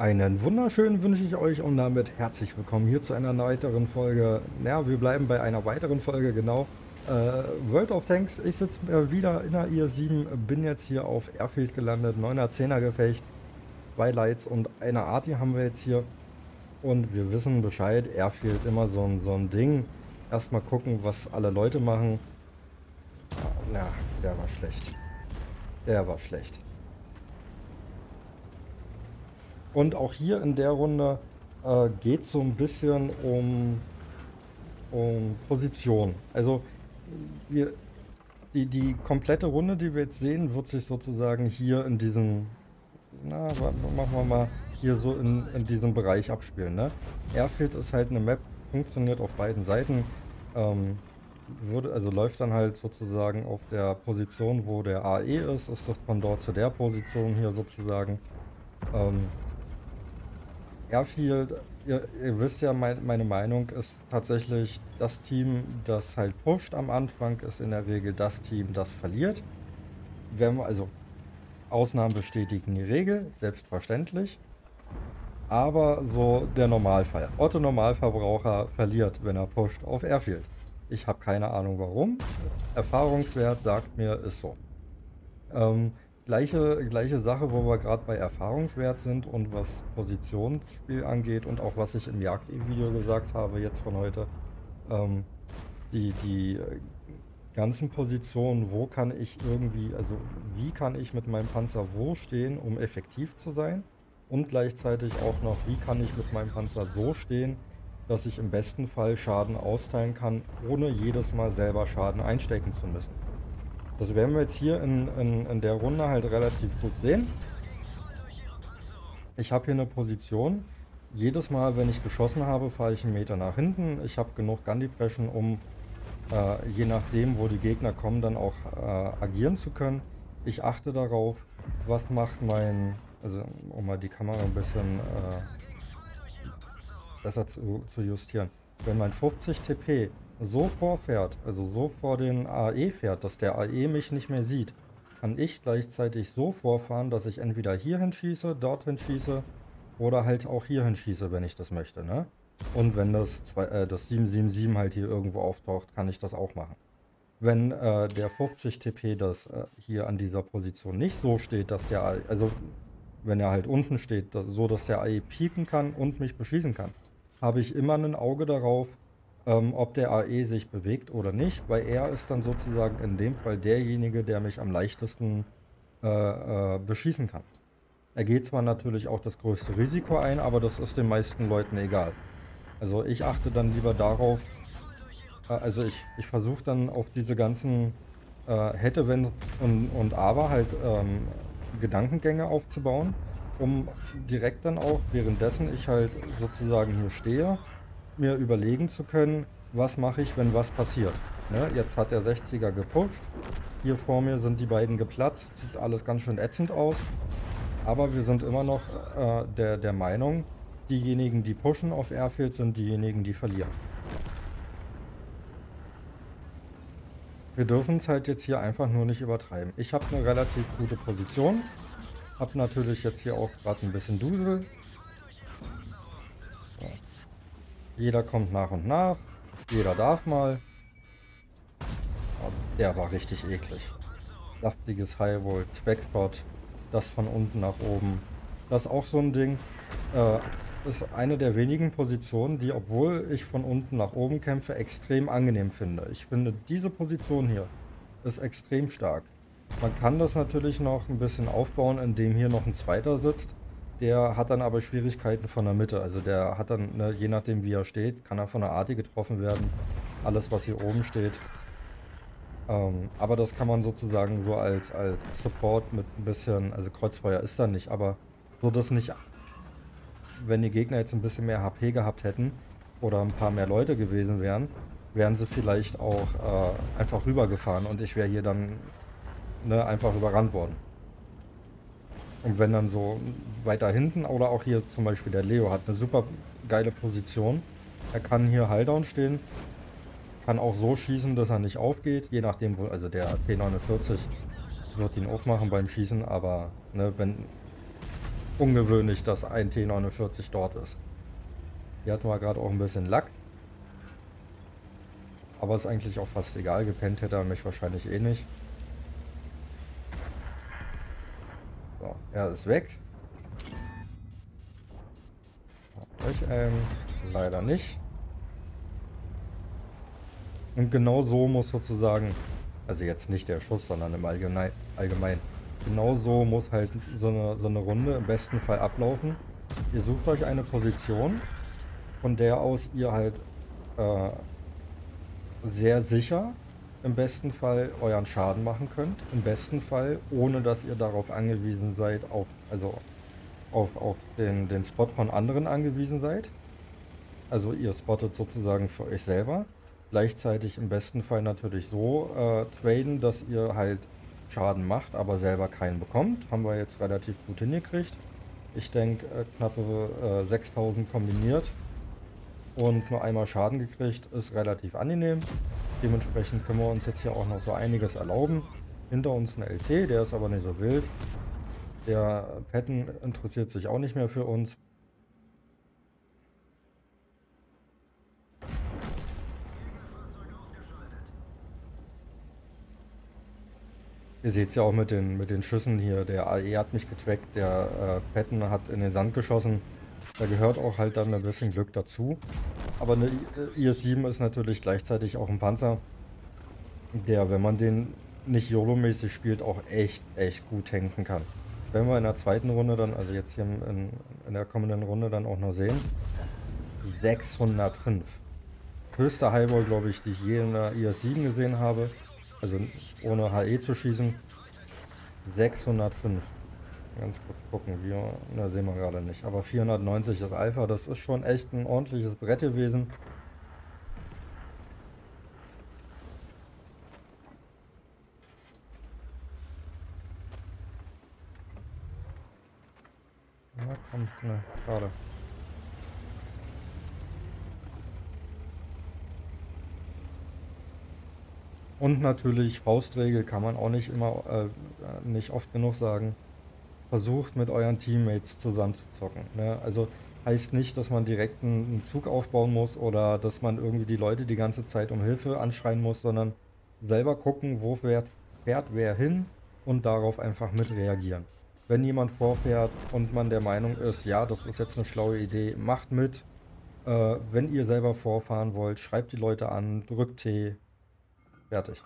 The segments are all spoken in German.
Einen wunderschönen wünsche ich euch und damit herzlich willkommen hier zu einer weiteren Folge. Ja, wir bleiben bei einer weiteren Folge, genau. World of Tanks. Ich sitze wieder in der IS-7, bin jetzt hier auf Airfield gelandet, 9er, 10er Gefecht, 2 Lights und eine Arty haben wir jetzt hier. Und wir wissen Bescheid, Airfield immer so ein Ding. Erstmal gucken, was alle Leute machen. Na, der war schlecht. Der war schlecht. Und auch hier in der Runde geht es so ein bisschen um Position. Also wir, die komplette Runde, die wir jetzt sehen, wird sich sozusagen hier in diesem, machen wir mal, hier so in diesem Bereich abspielen. Ne? Airfield ist halt eine Map, funktioniert auf beiden Seiten. Also läuft dann halt sozusagen auf der Position, wo der AE ist das Pendant zu der Position hier sozusagen. Airfield, ihr wisst ja, meine Meinung ist tatsächlich, das Team, das halt pusht am Anfang, ist in der Regel das Team, das verliert. Wenn wir, also Ausnahmen bestätigen die Regel, selbstverständlich. Aber so der Normalfall. Otto Normalverbraucher verliert, wenn er pusht auf Airfield. Ich habe keine Ahnung warum. Erfahrungswert sagt mir, ist so. Gleiche Sache, wo wir gerade bei Erfahrungswert sind und was Positionsspiel angeht und auch was ich im Jagd-Video gesagt habe jetzt von heute. Die ganzen Positionen, wo kann ich irgendwie, also wie kann ich mit meinem Panzer wo stehen, um effektiv zu sein? Und gleichzeitig auch noch, wie kann ich mit meinem Panzer so stehen, dass ich im besten Fall Schaden austeilen kann, ohne jedes Mal selber Schaden einstecken zu müssen. Das werden wir jetzt hier in der Runde halt relativ gut sehen. Ich habe hier eine Position. Jedes Mal, wenn ich geschossen habe, fahre ich 1 Meter nach hinten. Ich habe genug Gun Depression, um je nachdem, wo die Gegner kommen, dann auch agieren zu können. Ich achte darauf, was macht also um mal die Kamera ein bisschen besser zu justieren. Wenn mein 50 TP so vorfährt, also so vor den AE fährt, dass der AE mich nicht mehr sieht, kann ich gleichzeitig so vorfahren, dass ich entweder hierhin schieße, dorthin schieße oder halt auch hierhin schieße, wenn ich das möchte, ne? Und wenn das 777 halt hier irgendwo auftaucht, kann ich das auch machen. Wenn der 50 TP das hier an dieser Position nicht so steht, dass der AE, also wenn er halt unten steht, so dass der AE pieken kann und mich beschießen kann, habe ich immer ein Auge darauf, ob der AE sich bewegt oder nicht, weil er ist dann sozusagen in dem Fall derjenige, der mich am leichtesten beschießen kann. Er geht zwar natürlich auch das größte Risiko ein, aber das ist den meisten Leuten egal. Also ich achte dann lieber darauf, also ich versuche dann auf diese ganzen hätte, wenn und aber halt Gedankengänge aufzubauen, um direkt dann auch, währenddessen ich halt sozusagen hier stehe, mir überlegen zu können, was mache ich, wenn was passiert. Ne? Jetzt hat der 60er gepusht, hier vor mir sind die beiden geplatzt, sieht alles ganz schön ätzend aus, aber wir sind immer noch der Meinung, diejenigen, die pushen auf Airfield, sind diejenigen, die verlieren. Wir dürfen es halt jetzt hier einfach nur nicht übertreiben. Ich habe eine relativ gute Position, habe natürlich jetzt hier auch gerade ein bisschen Dusel. So. Jeder kommt nach und nach, jeder darf mal. Oh, der war richtig eklig. Saftiges Highvolt, Backshot, das von unten nach oben. Das ist auch so ein Ding. Ist eine der wenigen Positionen, die, obwohl ich von unten nach oben kämpfe, extrem angenehm finde. Ich finde, diese Position hier ist extrem stark. Man kann das natürlich noch ein bisschen aufbauen, indem hier noch ein zweiter sitzt. Der hat dann aber Schwierigkeiten von der Mitte. Also der hat dann, ne, je nachdem wie er steht, kann er von der Arty getroffen werden. Alles, was hier oben steht. Aber das kann man sozusagen so als Support mit ein bisschen, also Kreuzfeuer ist da nicht, aber so das nicht, wenn die Gegner jetzt ein bisschen mehr HP gehabt hätten oder ein paar mehr Leute gewesen wären, wären sie vielleicht auch einfach rübergefahren und ich wäre hier dann einfach überrannt worden. Und wenn dann so weiter hinten oder auch hier zum Beispiel der Leo hat eine super geile Position. Er kann hier Highdown stehen, kann auch so schießen, dass er nicht aufgeht, je nachdem, wo, also der T49 wird ihn aufmachen beim Schießen, aber ne, ungewöhnlich, dass ein T49 dort ist. Hier hatten wir gerade auch ein bisschen Lack. Aber ist eigentlich auch fast egal. Gepennt hätte er mich wahrscheinlich eh nicht. So, er ist weg. Durch einen. Leider nicht. Und genau so muss sozusagen, also jetzt nicht der Schuss, sondern im Allgemein, genau so muss halt so eine Runde im besten Fall ablaufen. Ihr sucht euch eine Position, von der aus ihr halt sehr sicher im besten Fall euren Schaden machen könnt. Im besten Fall, ohne dass ihr darauf angewiesen seid, auf den Spot von anderen angewiesen seid. Also ihr spottet sozusagen für euch selber. Gleichzeitig im besten Fall natürlich so traden, dass ihr halt Schaden macht, aber selber keinen bekommt. Haben wir jetzt relativ gut hingekriegt. Ich denke, knappe 6000 kombiniert und nur einmal Schaden gekriegt, ist relativ angenehm. Dementsprechend können wir uns jetzt hier auch noch so einiges erlauben. Hinter uns ein LT, der ist aber nicht so wild. Der Patton interessiert sich auch nicht mehr für uns. Ihr seht es ja auch mit den Schüssen hier. Der AE hat mich getrackt, der Patton hat in den Sand geschossen. Da gehört auch halt dann ein bisschen Glück dazu. Aber eine IS-7 ist natürlich gleichzeitig auch ein Panzer, der, wenn man den nicht YOLO-mäßig spielt, auch echt gut tanken kann. Wenn wir in der zweiten Runde dann, also jetzt hier in der kommenden Runde dann auch noch sehen, 605. Höchste Highball, glaube ich, die ich je in der IS-7 gesehen habe. Also ohne HE zu schießen. 605. Ganz kurz gucken, da sehen wir gerade nicht. Aber 490 das Alpha, das ist schon echt ein ordentliches Brett gewesen. Na komm, ne, schade. Und natürlich, Faustregel kann man auch nicht immer, nicht oft genug sagen. Versucht mit euren Teammates zusammen zu zocken. Ne? Also heißt nicht, dass man direkt einen Zug aufbauen muss oder dass man irgendwie die Leute die ganze Zeit um Hilfe anschreien muss, sondern selber gucken, wo fährt wer hin und darauf einfach mit reagieren. Wenn jemand vorfährt und man der Meinung ist, ja, das ist jetzt eine schlaue Idee, macht mit. Wenn ihr selber vorfahren wollt, schreibt die Leute an, drückt T, fertig.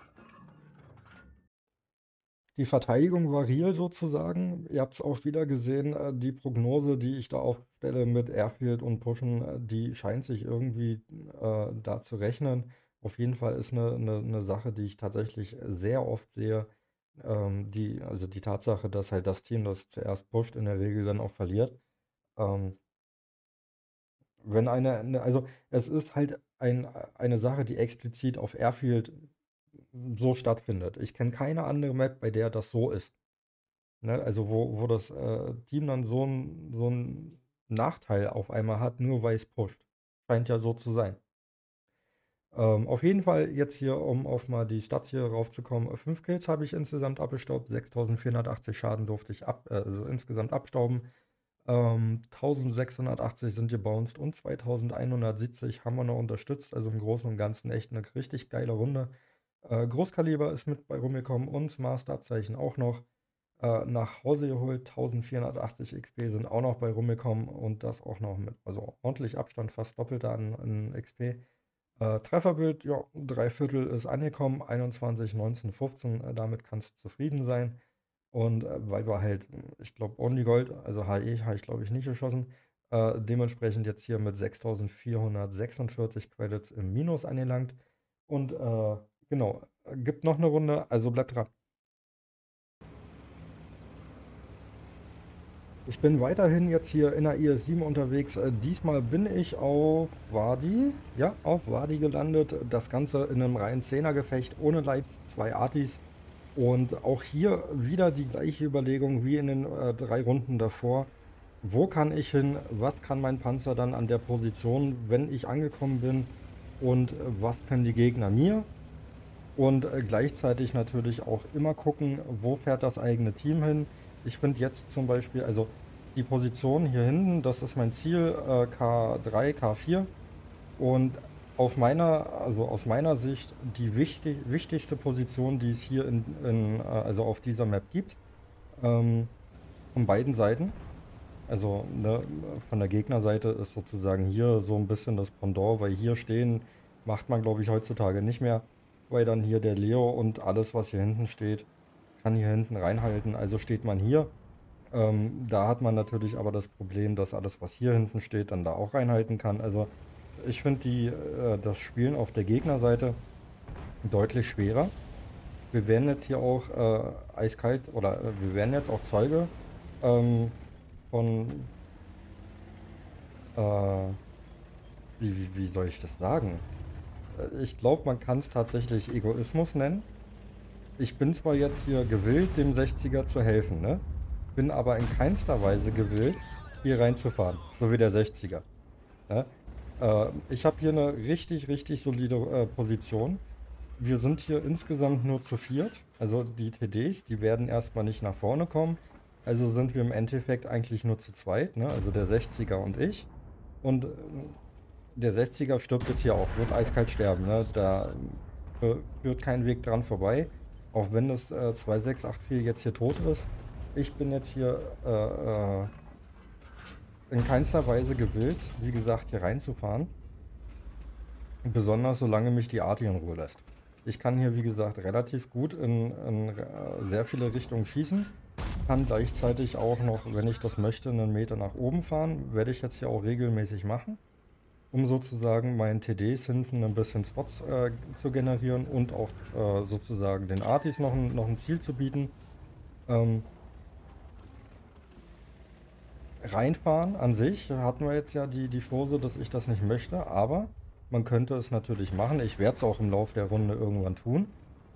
Die Verteidigung war real sozusagen. Ihr habt es auch wieder gesehen, die Prognose, die ich da aufstelle mit Airfield und Pushen, die scheint sich irgendwie da zu rechnen. Auf jeden Fall ist eine Sache, die ich tatsächlich sehr oft sehe. Also die Tatsache, dass halt das Team, das zuerst pusht, in der Regel dann auch verliert. Ähm, wenn also es ist halt eine Sache, die explizit auf Airfield so stattfindet. Ich kenne keine andere Map, bei der das so ist. Ne? Also wo das Team dann so ein Nachteil auf einmal hat, nur weil es pusht. Scheint ja so zu sein. Auf jeden Fall jetzt hier, um auf mal die Stat hier raufzukommen, 5 Kills habe ich insgesamt abgestaubt, 6480 Schaden durfte ich also insgesamt abstauben. 1680 sind gebounced und 2170 haben wir noch unterstützt. Also im Großen und Ganzen echt eine richtig geile Runde. Großkaliber ist mit bei rumgekommen und Masterabzeichen auch noch nach Hause geholt. 1480 XP sind auch noch bei rumgekommen und das auch noch mit, also ordentlich Abstand, fast doppelter an XP. Trefferbild, ja, 3/4 ist angekommen, 21, 19, 15, damit kannst du zufrieden sein. Und weil wir halt, ich glaube, Only Gold, also HE habe ich glaube ich nicht geschossen, dementsprechend jetzt hier mit 6446 Credits im Minus angelangt. Und genau, gibt noch eine Runde, also bleibt dran. Ich bin weiterhin jetzt hier in der IS-7 unterwegs. Diesmal bin ich auf Wadi. Ja, auf Wadi gelandet. Das Ganze in einem reinen 10er-Gefecht ohne Lights, 2 Artis. Und auch hier wieder die gleiche Überlegung wie in den 3 Runden davor. Wo kann ich hin? Was kann mein Panzer dann an der Position, wenn ich angekommen bin? Und was können die Gegner mir? Und gleichzeitig natürlich auch immer gucken, wo fährt das eigene Team hin. Ich finde jetzt zum Beispiel, also die Position hier hinten, das ist mein Ziel, K3, K4. Und also aus meiner Sicht die wichtigste Position, die es hier also auf dieser Map gibt, von beiden Seiten. Also ne, von der Gegnerseite ist sozusagen hier so ein bisschen das Pendant, weil hier stehen macht man, glaube ich, heutzutage nicht mehr, weil dann hier der Leo und alles, was hier hinten steht, kann hier hinten reinhalten. Also steht man hier. Da hat man natürlich aber das Problem, dass alles, was hier hinten steht, dann da auch reinhalten kann. Also ich finde das Spielen auf der Gegnerseite deutlich schwerer. Wir werden jetzt hier auch eiskalt oder wir werden jetzt auch Zeuge ähm, von, äh, wie soll ich das sagen? Ich glaube, man kann es tatsächlich Egoismus nennen. Ich bin zwar jetzt hier gewillt, dem 60er zu helfen, ne? Bin aber in keinster Weise gewillt, hier reinzufahren, so wie der 60er. Ne? Ich habe hier eine richtig, richtig solide Position. Wir sind hier insgesamt nur zu viert. Also die TDs, die werden erstmal nicht nach vorne kommen. Also sind wir im Endeffekt eigentlich nur zu zweit, ne? Also der 60er und ich. Und der 60er stirbt jetzt hier auch, wird eiskalt sterben, ne? Da führt kein Weg dran vorbei. Auch wenn das 2684 jetzt hier tot ist. Ich bin jetzt hier in keinster Weise gewillt, wie gesagt, hier reinzufahren. Besonders solange mich die Arti in Ruhe lässt. Ich kann hier, wie gesagt, relativ gut in sehr viele Richtungen schießen. Kann gleichzeitig auch noch, wenn ich das möchte, einen Meter nach oben fahren. Werde ich jetzt hier auch regelmäßig machen, um sozusagen meinen TDs hinten ein bisschen Spots zu generieren und auch sozusagen den Artis noch ein Ziel zu bieten. Reinfahren an sich hatten wir jetzt ja die Chance, dass ich das nicht möchte, aber man könnte es natürlich machen. Ich werde es auch im Laufe der Runde irgendwann tun.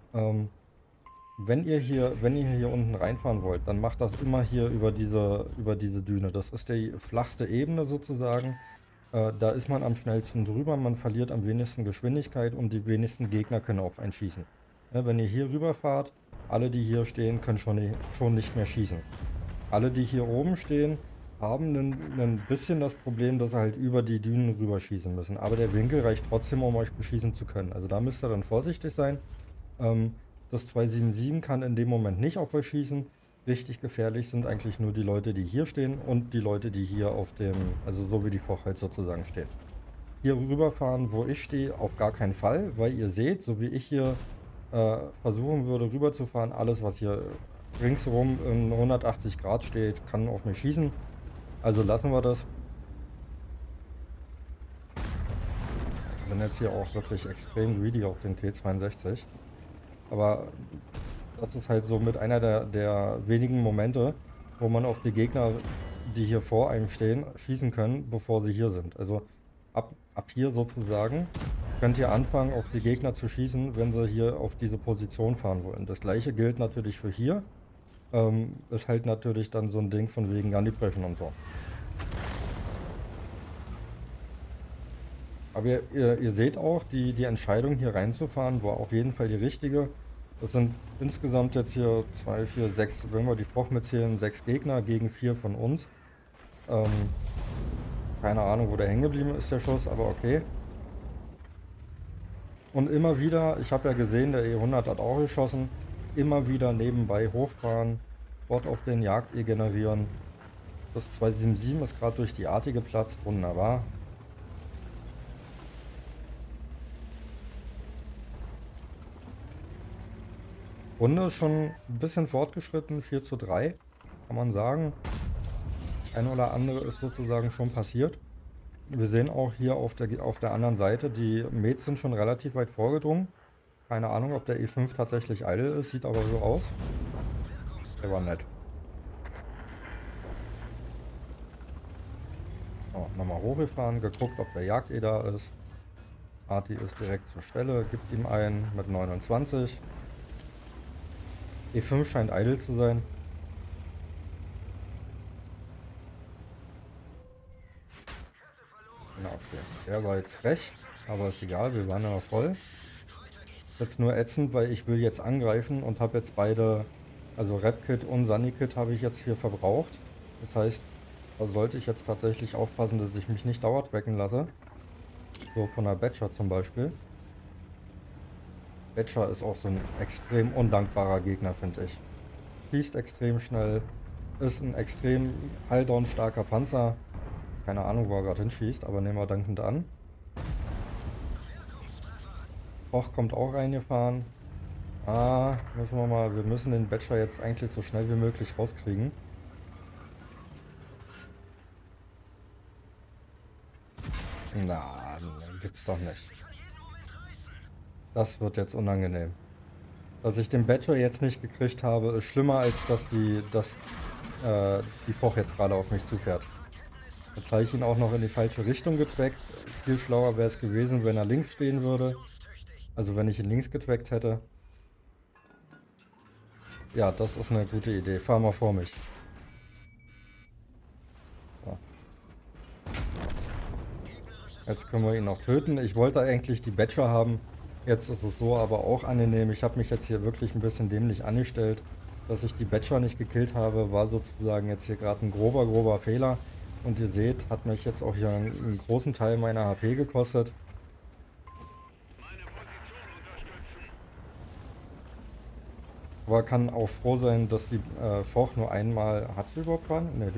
Wenn ihr hier unten reinfahren wollt, dann macht das immer hier über diese Düne. Das ist die flachste Ebene sozusagen. Da ist man am schnellsten drüber, man verliert am wenigsten Geschwindigkeit und die wenigsten Gegner können auf einen schießen. Ja, wenn ihr hier rüber fahrt, alle, die hier stehen, können schon nicht mehr schießen. Alle, die hier oben stehen, haben ein bisschen das Problem, dass sie halt über die Dünen rüberschießen müssen. Aber der Winkel reicht trotzdem, um euch beschießen zu können. Also da müsst ihr dann vorsichtig sein. Das 277 kann in dem Moment nicht auf euch schießen. Richtig gefährlich sind eigentlich nur die Leute, die hier stehen und die Leute, die hier auf dem, also so wie die Vorhalt sozusagen steht. Hier rüberfahren, wo ich stehe, auf gar keinen Fall, weil ihr seht, so wie ich hier versuchen würde rüberzufahren, alles was hier ringsherum in 180 Grad steht, kann auf mich schießen. Also lassen wir das. Ich bin jetzt hier auch wirklich extrem greedy auf den T62. Aber das ist halt so mit einer der wenigen Momente, wo man auf die Gegner, die hier vor einem stehen, schießen können, bevor sie hier sind. Also ab hier sozusagen könnt ihr anfangen, auf die Gegner zu schießen, wenn sie hier auf diese Position fahren wollen. Das gleiche gilt natürlich für hier. Ist halt natürlich dann so ein Ding von wegen Gun Depression und so. Aber ihr seht auch, die Entscheidung hier reinzufahren war auf jeden Fall die richtige. Das sind insgesamt jetzt hier 2, 4, 6, wenn wir die Froch mitzählen, 6 Gegner gegen 4 von uns. Keine Ahnung, wo der hängen geblieben ist, der Schuss, aber okay. Und immer wieder, ich habe ja gesehen, der E100 hat auch geschossen, immer wieder nebenbei hochfahren, dort auf den Jagd-E generieren. Das 277 ist gerade durch die Arti geplatzt, wunderbar. Runde ist schon ein bisschen fortgeschritten, 4:3, kann man sagen. Ein oder andere ist sozusagen schon passiert. Wir sehen auch hier auf der anderen Seite, die Mates sind schon relativ weit vorgedrungen. Keine Ahnung, ob der E5 tatsächlich idle ist, sieht aber so aus. Der war nett. So, nochmal hochgefahren, geguckt, ob der Jagd-E da ist. Arti ist direkt zur Stelle, gibt ihm einen mit 29. E5 scheint idle zu sein. Na okay, der war jetzt frech, aber ist egal, wir waren ja voll. Ist jetzt nur ätzend, weil ich will jetzt angreifen und habe jetzt beide, also Rap-Kit und Sunny-Kit habe ich jetzt hier verbraucht. Das heißt, Da sollte ich jetzt tatsächlich aufpassen, dass ich mich nicht dauertracken lasse. So von der Badger zum Beispiel. Badger ist auch so ein extrem undankbarer Gegner, finde ich. Schießt extrem schnell, ist ein extrem Halldown-starker Panzer. Keine Ahnung, wo er gerade hinschießt, aber nehmen wir dankend an. Koch kommt auch reingefahren. Wir müssen den Badger jetzt eigentlich so schnell wie möglich rauskriegen. Na, gibt's doch nicht. Das wird jetzt unangenehm. Dass ich den Badger jetzt nicht gekriegt habe, ist schlimmer, als dass die Foch jetzt gerade auf mich zufährt. Jetzt habe ich ihn auch noch in die falsche Richtung getrackt. Viel schlauer wäre es gewesen, wenn er links stehen würde. Also wenn ich ihn links getrackt hätte. Ja, das ist eine gute Idee. Fahr mal vor mich. So. Jetzt können wir ihn auch töten. Ich wollte eigentlich die Badger haben. Jetzt ist es so aber auch angenehm. Ich habe mich jetzt hier wirklich ein bisschen dämlich angestellt. Dass ich die Badger nicht gekillt habe, war sozusagen jetzt hier gerade ein grober Fehler. Und ihr seht, hat mich jetzt auch hier einen großen Teil meiner HP gekostet. Aber kann auch froh sein, dass die Foch nur einmal... Hat sie überhaupt keinen? Ne,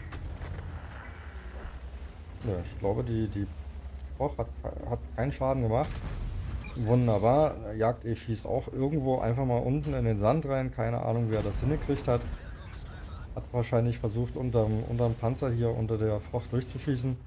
ich glaube, die Foch hat keinen Schaden gemacht. Wunderbar. Jagd schießt auch irgendwo einfach mal unten in den Sand rein. Keine Ahnung, wer das hingekriegt hat. Hat wahrscheinlich versucht, unterm Panzer hier unter der Foch durchzuschießen.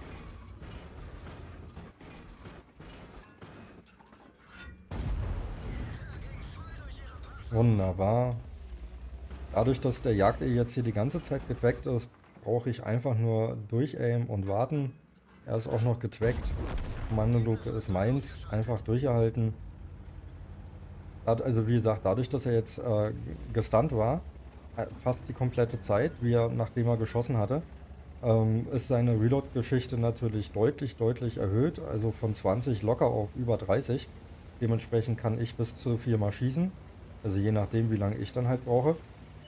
Wunderbar. Dadurch, dass der Jagd jetzt hier die ganze Zeit getrackt ist, brauche ich einfach nur durchaimen und warten. Er ist auch noch getrackt. Kommandoluke ist meins. Einfach durchhalten. Also wie gesagt, dadurch, dass er jetzt gestunt war, fast die komplette Zeit, nachdem er geschossen hatte, ist seine Reload-Geschichte natürlich deutlich erhöht. Also von 20 locker auf über 30. Dementsprechend kann ich bis zu 4 Mal schießen. Also je nachdem, wie lange ich dann halt brauche.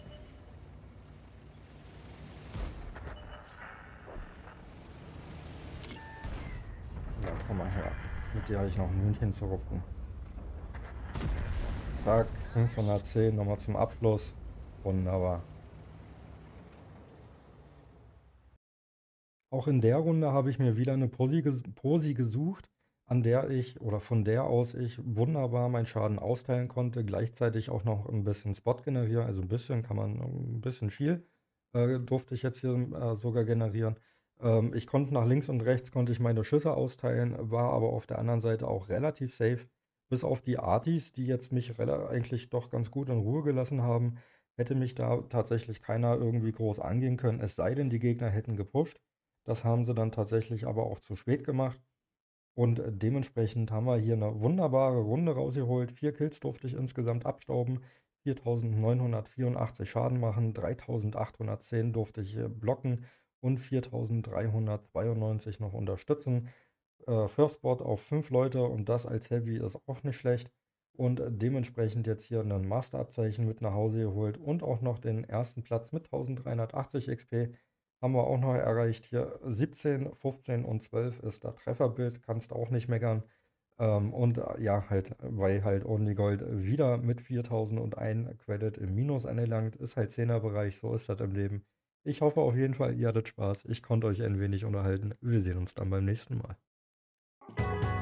Ja, komm mal her. Mit dir habe ich noch ein Hühnchen zu rupfen. Zack, 510 nochmal zum Abschluss. Wunderbar. Auch in der Runde habe ich mir wieder eine Posi gesucht, von der aus ich wunderbar meinen Schaden austeilen konnte, gleichzeitig auch noch ein bisschen Spot generieren, also ein bisschen kann man, ein bisschen viel durfte ich jetzt hier sogar generieren. Ich konnte nach links und rechts konnte ich meine Schüsse austeilen, war aber auf der anderen Seite auch relativ safe, bis auf die Artis, die jetzt mich eigentlich doch ganz gut in Ruhe gelassen haben, hätte mich da tatsächlich keiner irgendwie groß angehen können, es sei denn, die Gegner hätten gepusht. Das haben sie dann tatsächlich aber auch zu spät gemacht. Und dementsprechend haben wir hier eine wunderbare Runde rausgeholt. 4 Kills durfte ich insgesamt abstauben, 4.984 Schaden machen, 3.810 durfte ich blocken und 4.392 noch unterstützen. First Spot auf 5 Leute und das als Heavy ist auch nicht schlecht. Und dementsprechend jetzt hier ein Masterabzeichen mit nach Hause geholt und auch noch den ersten Platz mit 1.380 XP. Haben wir auch noch erreicht. Hier 17, 15 und 12 ist das Trefferbild, kannst auch nicht meckern. Ja, halt, weil halt Only Gold wieder mit 4001 Credit im Minus angelangt, ist halt 10er-Bereich, so ist das im Leben. Ich hoffe auf jeden Fall, ihr hattet Spaß. Ich konnte euch ein wenig unterhalten. Wir sehen uns dann beim nächsten Mal.